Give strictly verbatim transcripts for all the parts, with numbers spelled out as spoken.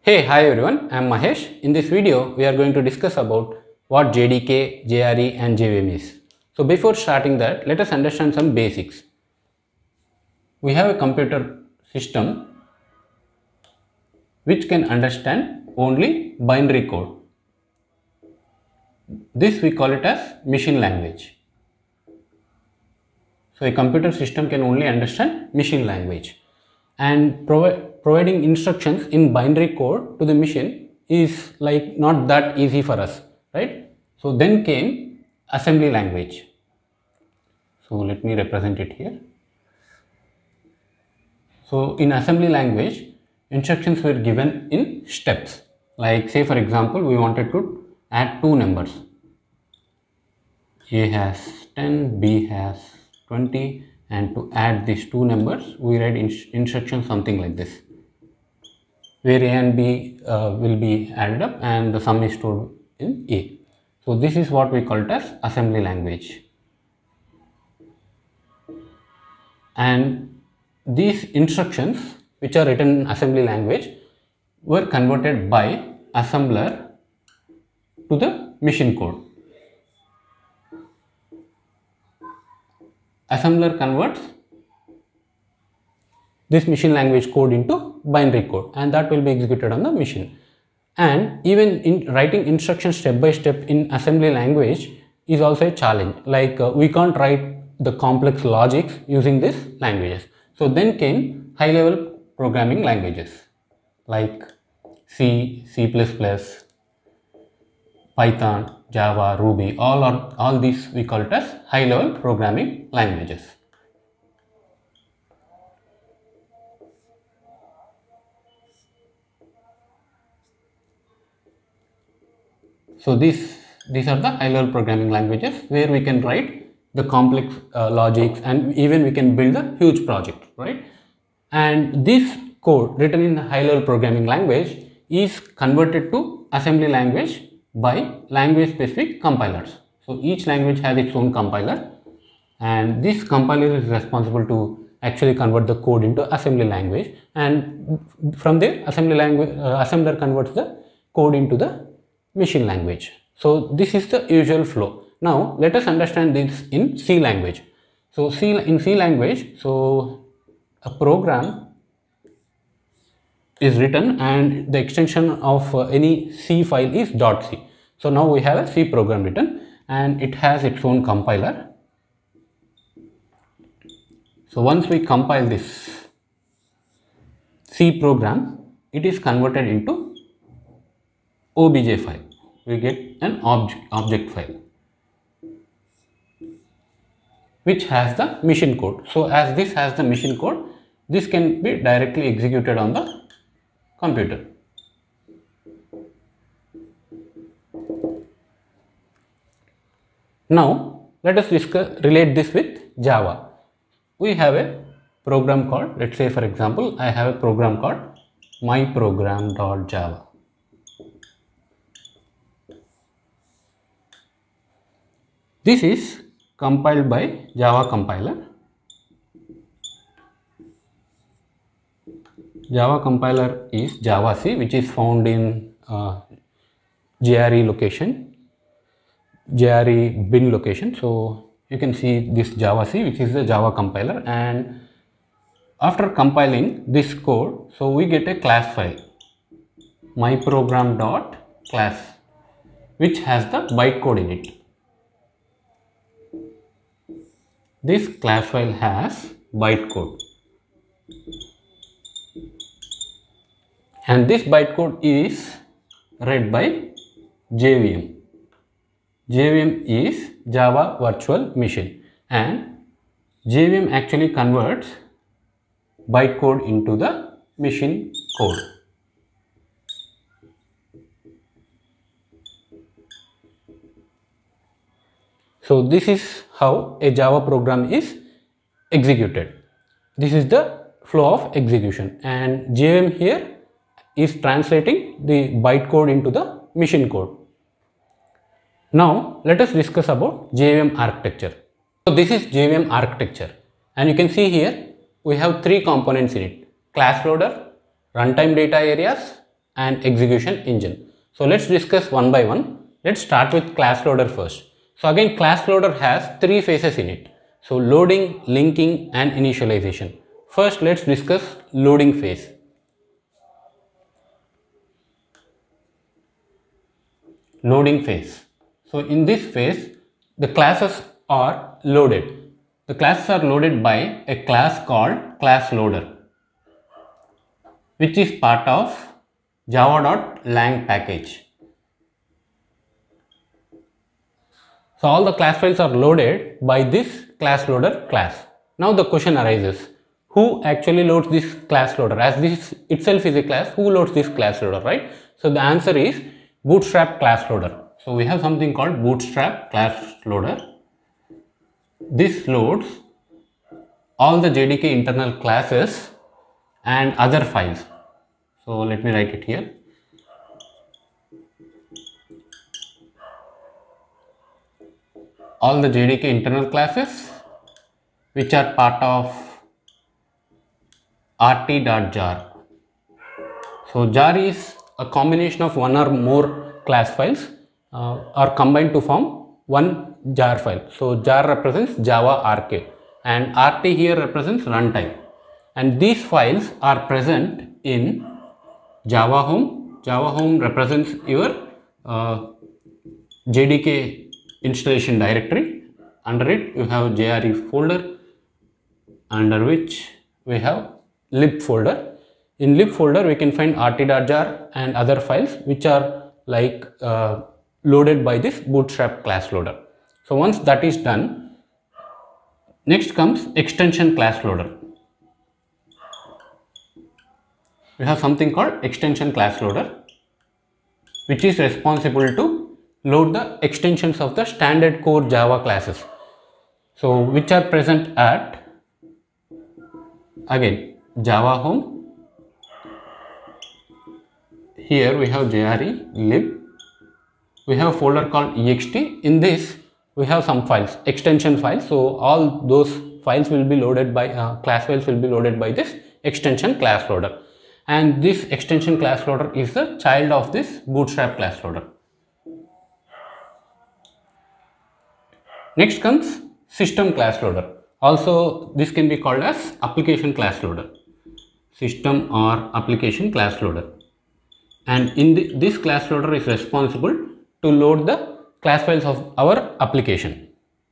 Hey, hi everyone, I am Mahesh. In this video, we are going to discuss about what J D K, J R E and J V M is. So before starting that, let us understand some basics. We have a computer system which can understand only binary code. This we call it as machine language. So a computer system can only understand machine language, and provi providing instructions in binary code to the machine is like not that easy for us, right? So then came assembly language. So let me represent it here. So in assembly language, instructions were given in steps. Like say for example, we wanted to add two numbers. A has ten, B has twenty, and to add these two numbers, we write in instructions something like this, where A and B uh, will be added up and the sum is stored in A. So this is what we call it as assembly language. And these instructions which are written in assembly language were converted by assembler to the machine code. Assembler converts this machine language code into binary code, and that will be executed on the machine. And even in writing instructions step by step in assembly language is also a challenge. Like uh, we can't write the complex logics using these languages. So then came high level programming languages like C, C plus plus, Python, Java, Ruby. All are all these we call it as high level programming languages. So these these are the high level programming languages where we can write the complex uh, logics, and even we can build a huge project, right? And this code written in the high level programming language is converted to assembly language by language specific compilers. So each language has its own compiler, and this compiler is responsible to actually convert the code into assembly language, and from there assembly language uh, assembler converts the code into the machine language. So this is the usual flow. Now let us understand this in C language. So C in C language, so a program is written and the extension of uh, any C file is .c. So now we have a C program written and it has its own compiler. So once we compile this C program, it is converted into O B J file. We get an object object file which has the machine code. So as this has the machine code, this can be directly executed on the computer. Now let us discuss relate this with Java. We have a program called, let's say for example, I have a program called myprogram.java. This is compiled by Java compiler. Java compiler is Javac, which is found in uh, J R E location, J R E bin location. So you can see this Javac, which is the Java compiler, and after compiling this code, so we get a class file, myprogram.class, which has the bytecode in it. This class file has bytecode, and this bytecode is read by J V M. J V M is Java Virtual Machine, and J V M actually converts bytecode into the machine code. So this is how a Java program is executed. This is the flow of execution, and J V M here is translating the bytecode into the machine code. Now let us discuss about J V M architecture. So this is J V M architecture, and you can see here we have three components in it: class loader, runtime data areas, and execution engine. So let's discuss one by one. Let's start with class loader first. So again, class loader has three phases in it. So loading, linking and initialization. First, let's discuss loading phase. Loading phase. So in this phase, the classes are loaded. The classes are loaded by a class called class loader, which is part of java.lang package. So all the class files are loaded by this class loader class. Now the question arises, who actually loads this class loader? As this itself is a class, who loads this class loader, right? So the answer is Bootstrap class loader. So we have something called Bootstrap class loader. This loads all the J D K internal classes and other files. So let me write it here. All the J D K internal classes which are part of rt.jar. So jar is a combination of one or more class files uh, are combined to form one jar file. So jar represents Java archive and rt here represents runtime, and these files are present in Java home. Java home represents your uh, J D K installation directory. Under it you have J R E folder, under which we have lib folder. In lib folder we can find rt.jar and other files which are like uh, loaded by this Bootstrap class loader. So once that is done, next comes extension class loader. We have something called extension class loader, which is responsible to load the extensions of the standard core Java classes. So which are present at, again, Java home. Here we have J R E lib. We have a folder called ext. In this we have some files, extension files. So all those files will be loaded by uh, class files will be loaded by this extension class loader, and this extension class loader is the child of this Bootstrap class loader. Next comes system class loader. Also this can be called as application class loader, system or application class loader. And in the, this class loader is responsible to load the class files of our application,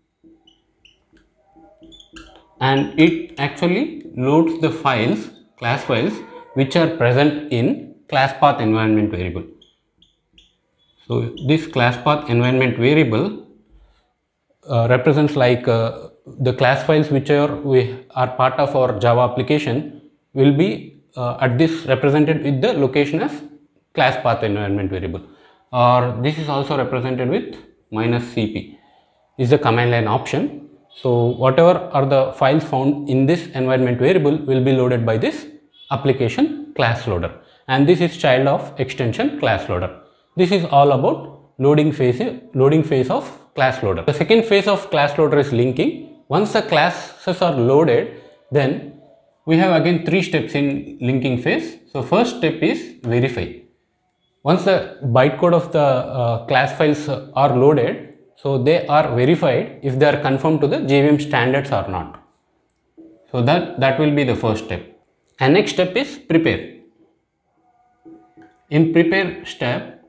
and it actually loads the files, class files which are present in class path environment variable. So this class path environment variable uh, represents like uh, the class files which are we are part of our Java application will be uh, at this represented with the location as class path environment variable, or this is also represented with minus cp is the command line option. So whatever are the files found in this environment variable will be loaded by this application class loader, and this is child of extension class loader. This is all about loading phase loading phase of class loader. The second phase of class loader is linking. Once the classes are loaded, then we have again three steps in linking phase. So first step is verify. Once the bytecode of the uh, class files are loaded, so they are verified if they are conformed to the J V M standards or not. So that, that will be the first step. And next step is prepare. In prepare step,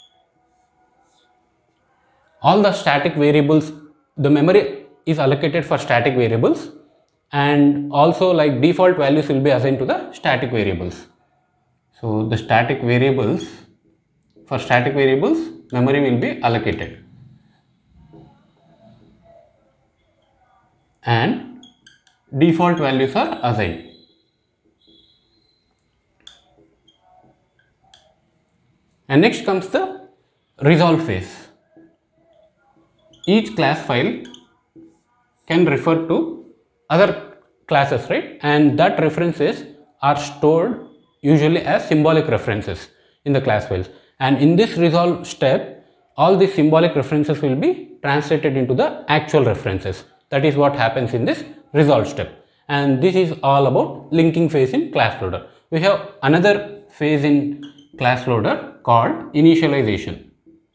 all the static variables, the memory is allocated for static variables, and also like default values will be assigned to the static variables. So the static variables, for static variables, memory will be allocated, and default values are assigned. And next comes the resolve phase. Each class file can refer to other classes, right? And that references are stored usually as symbolic references in the class files. And in this resolve step, all these symbolic references will be translated into the actual references. That is what happens in this resolve step. And this is all about linking phase in class loader. We have another phase in class loader called initialization.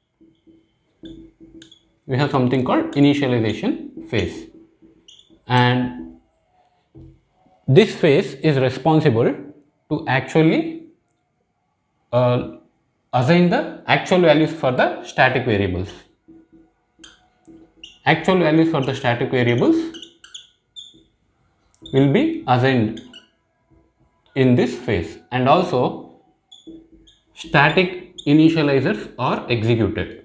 We have something called initialization phase, and this phase is responsible to actually uh, assign the actual values for the static variables. Actual values for the static variables will be assigned in this phase, and also static initializers are executed.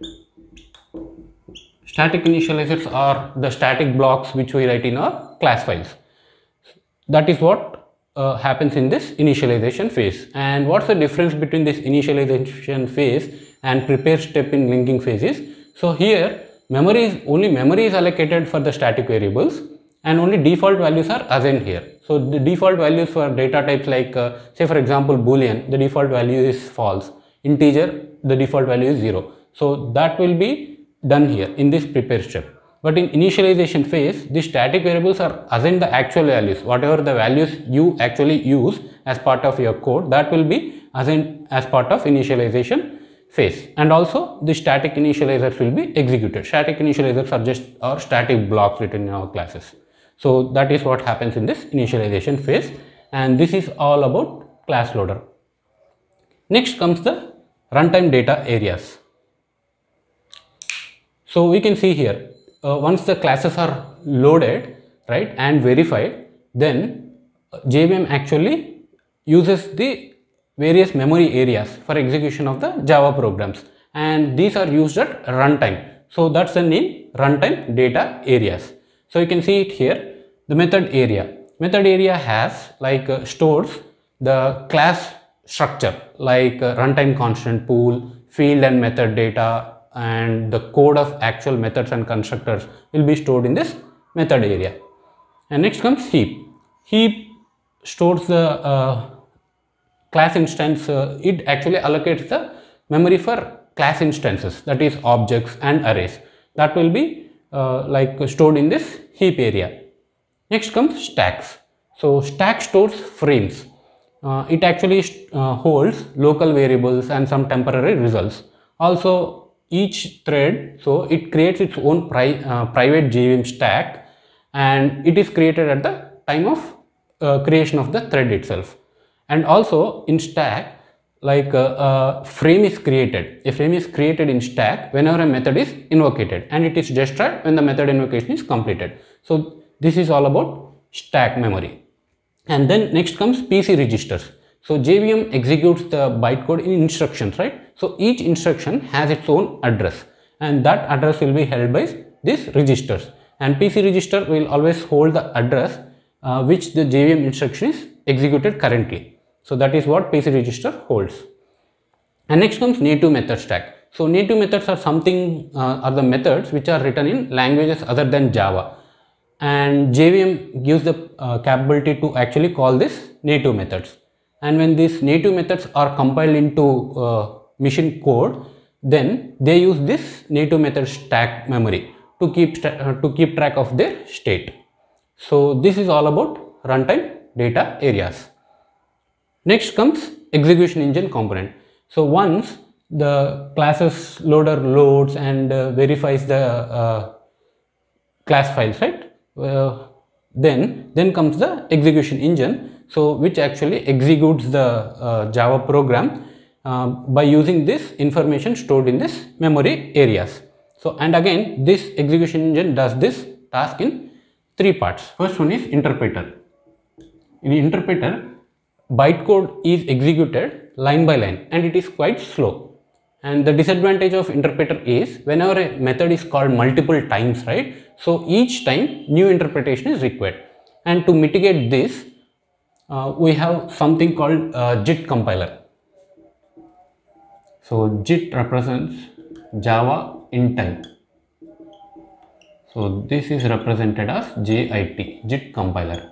Static initializers are the static blocks which we write in our class files. That is what uh, happens in this initialization phase. And what's the difference between this initialization phase and prepare step in linking phases? So here memory is only memory is allocated for the static variables, and only default values are assigned here. So the default values for data types like uh, say for example boolean, the default value is false. Integer, the default value is zero. So that will be done here in this prepare step. But in initialization phase, the static variables are assigned the actual values. Whatever the values you actually use as part of your code, that will be assigned as part of initialization phase. And also the static initializers will be executed. Static initializers are just our static blocks written in our classes. So that is what happens in this initialization phase, and this is all about class loader. Next comes the runtime data areas. So we can see here, uh, once the classes are loaded, right, and verified, then J V M actually uses the various memory areas for execution of the Java programs, and these are used at runtime. So that's the name, runtime data areas. So you can see it here, the method area. Method area has like uh, stores the class structure like uh, runtime constant pool, field and method data, and the code of actual methods and constructors will be stored in this method area. And next comes heap. Heap stores the uh, class instance. Uh, it actually allocates the memory for class instances, that is objects and arrays, that will be uh, like stored in this heap area. Next comes stacks. So stack stores frames. Uh, it actually uh, holds local variables and some temporary results. Also each thread, so it creates its own pri uh, private J V M stack, and it is created at the time of uh, creation of the thread itself. And also in stack, like uh, a frame is created. A frame is created in stack whenever a method is invoked, and it is destroyed when the method invocation is completed. So this is all about stack memory. And then next comes P C registers. So J V M executes the bytecode in instructions, right? So each instruction has its own address, and that address will be held by these registers, and P C register will always hold the address uh, which the J V M instruction is executed currently. So that is what P C register holds. And next comes native method stack. So native methods are something uh, are the methods which are written in languages other than Java, and J V M gives the uh, capability to actually call this native methods. And when these native methods are compiled into uh, machine code, then they use this native method stack memory to keep uh, to keep track of their state. So this is all about runtime data areas. Next comes execution engine component. So once the classes loader loads and uh, verifies the uh, class files, right, uh, then then comes the execution engine, so which actually executes the uh, Java program uh, by using this information stored in this memory areas. So and again this execution engine does this task in three parts. First one is interpreter. In interpreter, bytecode is executed line by line, and it is quite slow. And the disadvantage of interpreter is whenever a method is called multiple times, right, so each time new interpretation is required. And to mitigate this, uh, we have something called uh, JIT compiler. So JIT represents Java in time. So this is represented as J I T, JIT compiler.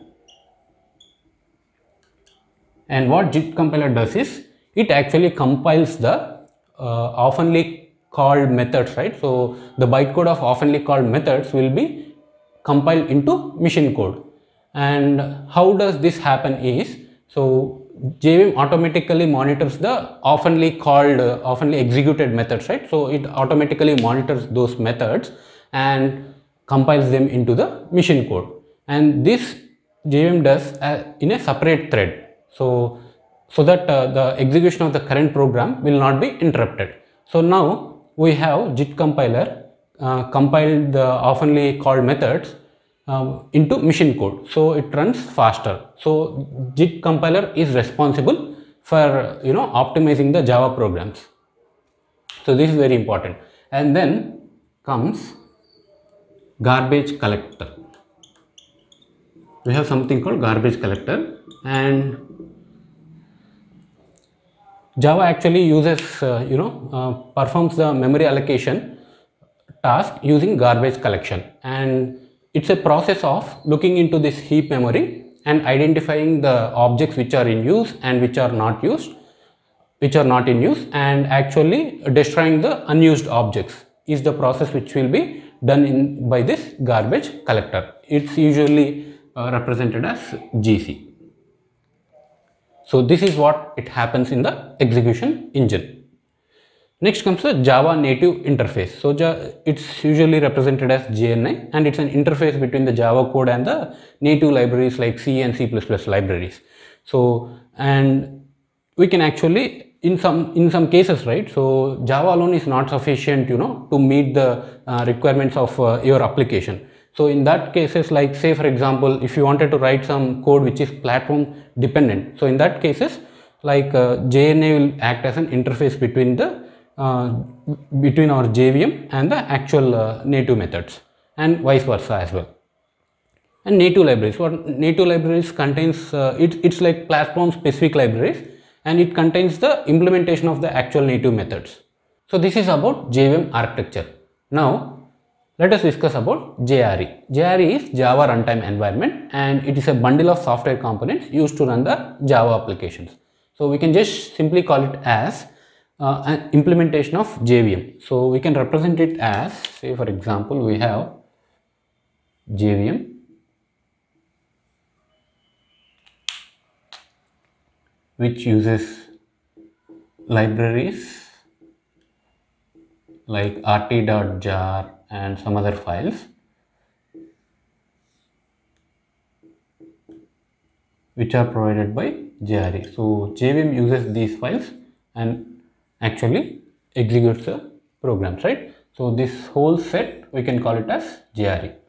And what JIT compiler does is it actually compiles the uh, oftenly called methods, right? So the bytecode of oftenly called methods will be compiled into machine code. And how does this happen is, so J V M automatically monitors the oftenly called, uh, oftenly executed methods, right? So it automatically monitors those methods and compiles them into the machine code. And this J V M does uh, in a separate thread. So, so that uh, the execution of the current program will not be interrupted. So now we have JIT compiler uh, compiled the oftenly called methods um, into machine code, so it runs faster. So JIT compiler is responsible for, you know, optimizing the Java programs. So this is very important. And then comes garbage collector. We have something called garbage collector, and Java actually uses, uh, you know, uh, performs the memory allocation task using garbage collection, and it's a process of looking into this heap memory and identifying the objects which are in use and which are not used, which are not in use, and actually destroying the unused objects is the process which will be done in by this garbage collector. It's usually uh, represented as G C. So this is what it happens in the execution engine. Next comes the Java native interface. So it's usually represented as J N I, and it's an interface between the Java code and the native libraries like C and C plus plus libraries. So, and we can actually, in some in some cases, right, so Java alone is not sufficient, you know, to meet the uh, requirements of uh, your application. So in that cases, like say for example, if you wanted to write some code which is platform dependent, so in that cases, like uh, J N I will act as an interface between the uh, between our J V M and the actual uh, native methods, and vice versa as well. And native libraries, what native libraries contains, uh, it, it's like platform specific libraries, and it contains the implementation of the actual native methods. So this is about J V M architecture. Now let us discuss about J R E. J R E is Java Runtime Environment, and it is a bundle of software components used to run the Java applications. So we can just simply call it as uh, an implementation of J V M. So we can represent it as, say for example, we have J V M which uses libraries like rt.jar and some other files which are provided by J R E. So J V M uses these files and actually executes the programs, right? So this whole set we can call it as J R E.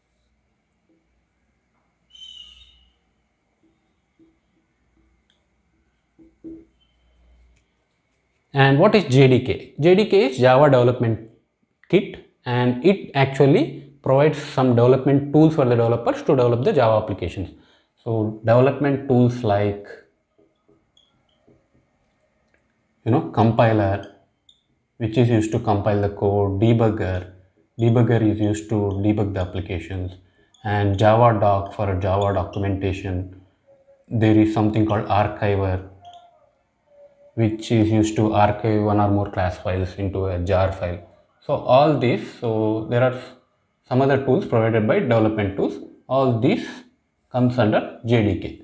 And what is J D K? J D K is Java Development Kit, and it actually provides some development tools for the developers to develop the Java applications. So development tools like, you know, compiler, which is used to compile the code, debugger, debugger is used to debug the applications, and Java doc for Java documentation. There is something called archiver, which is used to archive one or more class files into a jar file. So all these, so there are some other tools provided by development tools. All these comes under J D K.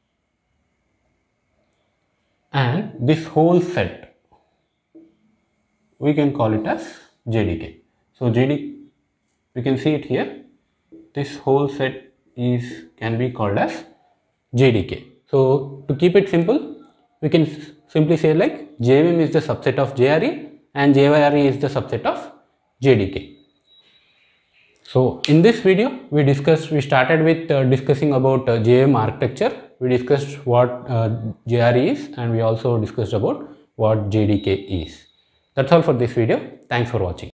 And this whole set, we can call it as J D K. So J D, we can see it here. This whole set is can be called as J D K. So to keep it simple, we can simply say like J V M is the subset of J R E and J R E is the subset of J D K. So in this video we discussed, we started with uh, discussing about uh, J V M architecture. We discussed what uh, J R E is, and we also discussed about what J D K is. That's all for this video. Thanks for watching.